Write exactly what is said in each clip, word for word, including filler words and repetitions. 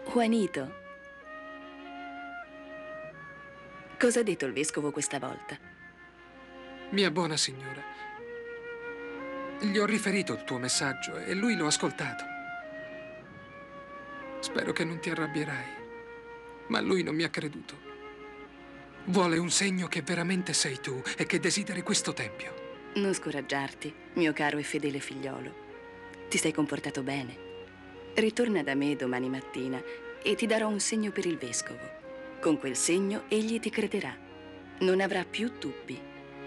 Juanito, cosa ha detto il vescovo questa volta? Mia buona signora, gli ho riferito il tuo messaggio e lui l'ha ascoltato. Spero che non ti arrabbierai, ma lui non mi ha creduto. Vuole un segno che veramente sei tu e che desideri questo tempio. Non scoraggiarti, mio caro e fedele figliolo. Ti sei comportato bene. Ritorna da me domani mattina e ti darò un segno per il vescovo. Con quel segno egli ti crederà. Non avrà più dubbi.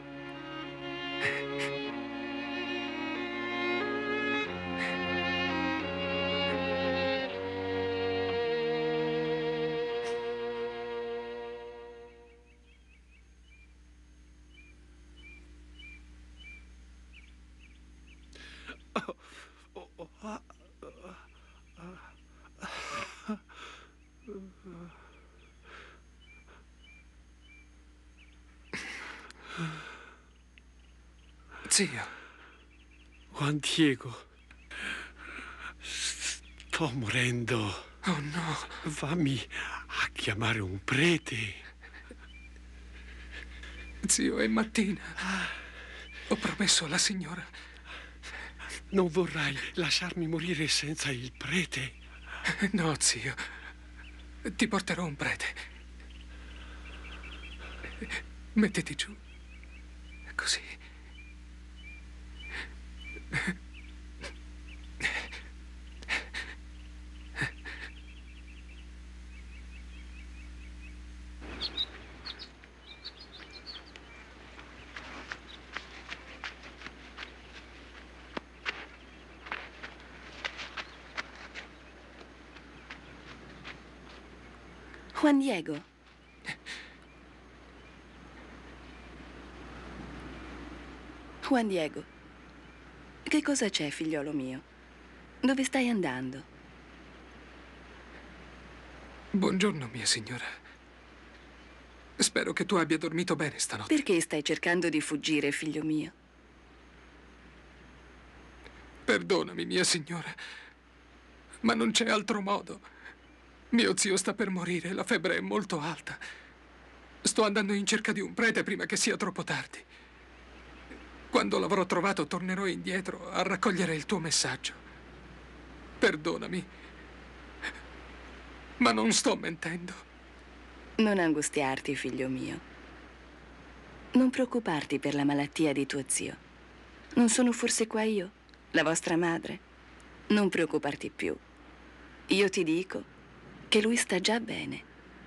Zio. Juan Diego, sto morendo. Oh no. Fammi a chiamare un prete. Zio, è mattina. Ho promesso alla signora. Non vorrai lasciarmi morire senza il prete? No, zio. Ti porterò un prete. Mettiti giù. Così. Juan Diego. Juan Diego, che cosa c'è, figliolo mio? Dove stai andando? Buongiorno, mia signora. Spero che tu abbia dormito bene stanotte. Perché stai cercando di fuggire, figlio mio? Perdonami, mia signora, ma non c'è altro modo. Mio zio sta per morire, la febbre è molto alta. Sto andando in cerca di un prete prima che sia troppo tardi. Quando l'avrò trovato, tornerò indietro a raccogliere il tuo messaggio. Perdonami, ma non sto mentendo. Non angustiarti, figlio mio. Non preoccuparti per la malattia di tuo zio. Non sono forse qua io, la vostra madre? Non preoccuparti più. Io ti dico che lui sta già bene.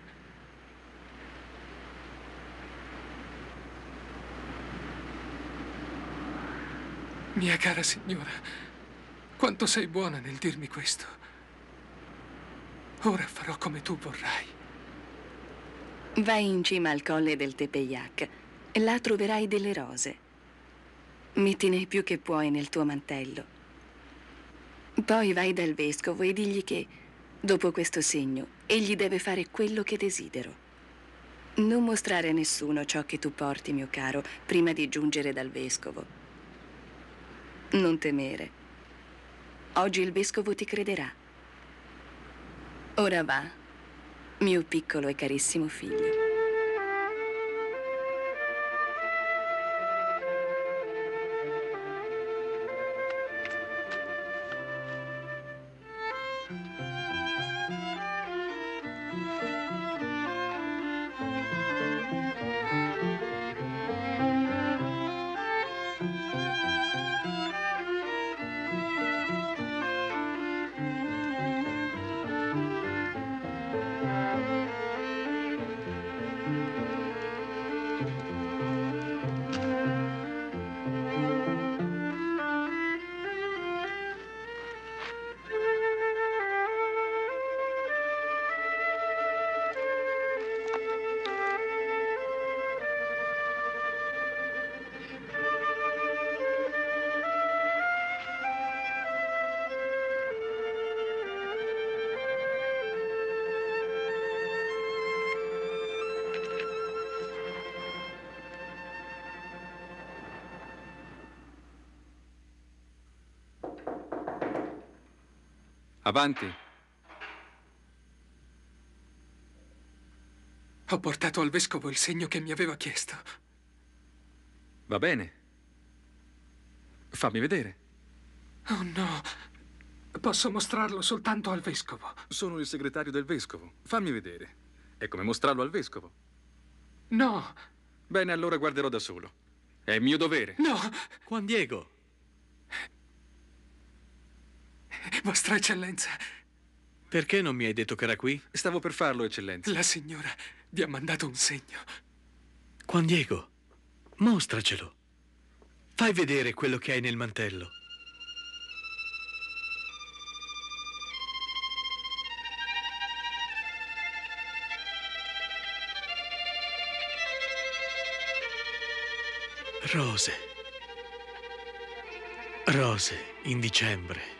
Mia cara signora, quanto sei buona nel dirmi questo. Ora farò come tu vorrai. Vai in cima al colle del Tepeyac. Là troverai delle rose. Mettine più che puoi nel tuo mantello. Poi vai dal vescovo e digli che, dopo questo segno, egli deve fare quello che desidero. Non mostrare a nessuno ciò che tu porti, mio caro, prima di giungere dal vescovo. Non temere. Oggi il vescovo ti crederà. Ora va, mio piccolo e carissimo figlio. Avanti. Ho portato al vescovo il segno che mi aveva chiesto. Va bene. Fammi vedere. Oh no, posso mostrarlo soltanto al vescovo. Sono il segretario del vescovo. Fammi vedere. È come mostrarlo al vescovo. No, Bene, allora guarderò da solo. È mio dovere. no, Juan Diego, Vostra Eccellenza, perché non mi hai detto che era qui? Stavo per farlo, eccellenza. la signora vi ha mandato un segno. Juan Diego, mostracelo. Fai vedere quello che hai nel mantello. Rose. Rose in dicembre.